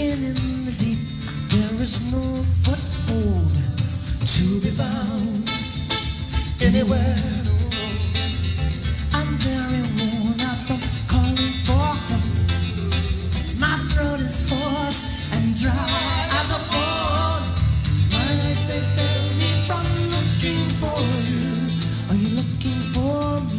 sinking in the deep. There is no foothold to be found anywhere. I'm very worn out from calling for help. My throat is hoarse and dry as a bone. My eyes, they fail me from looking for you. Are you looking for me?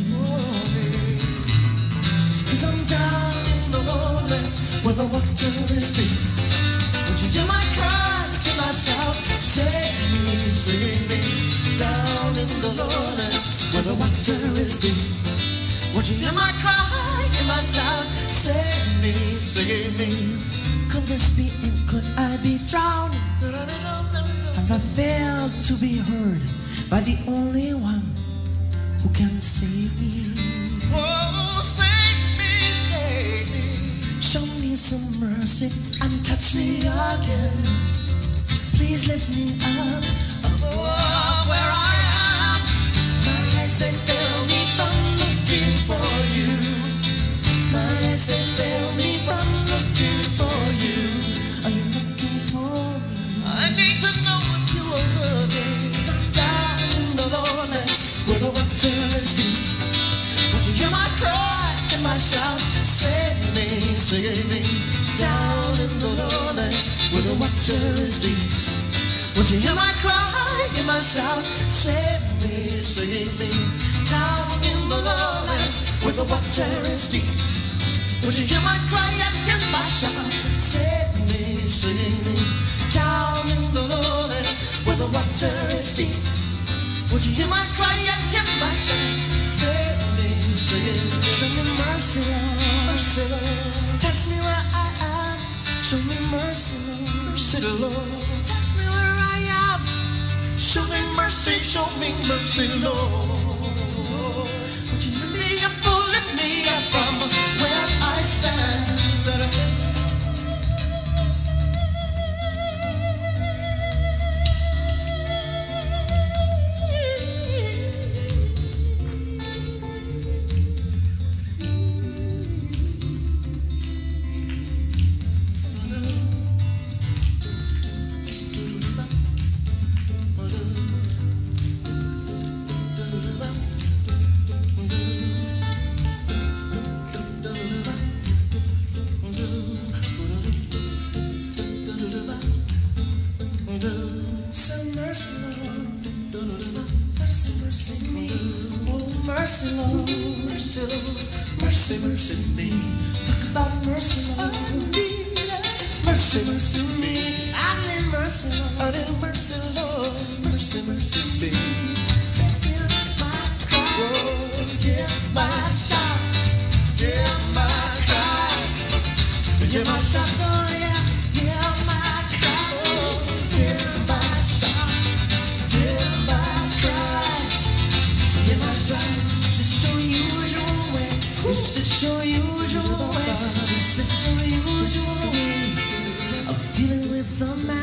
'Cause I'm down in the lowlands where the water is deep. Would you hear my cry, hear my shout? Save me, save me. Down in the lowlands where the water is deep. Would you hear my cry, hear my shout? Save me, save me. Could this be it? Could I be drowning? Have I failed to be heard by the only one who can save me? Oh, save me, save me. Show me some mercy and touch me again. Please lift me up above where I am. My eyes, they fail me from looking for you. My eyes, they fail me from looking for you. Are you looking for me? I need to know if you are looking. So down in the lowlands where the water is deep. Would you hear my cry and my shout? Save me, save me. Down in the lowlands where the water is deep. Would you hear my cry, hear my shout? Save me, save me. Down in the lowlands where the water is deep. Would you hear my cry and hear my shout? Save me, save me. Down in the lowlands where the water is deep. Would you hear my cry and hear my shout? Save me, save me. Show me mercy, Lord, mercy, Lord. Touch me where I am. Show me mercy, Lord, mercy, Lord. Touch me where I am. Show me mercy, Lord. Would you lift me up, oh, lift me up from where I stand? This is your usual way of dealing with the man.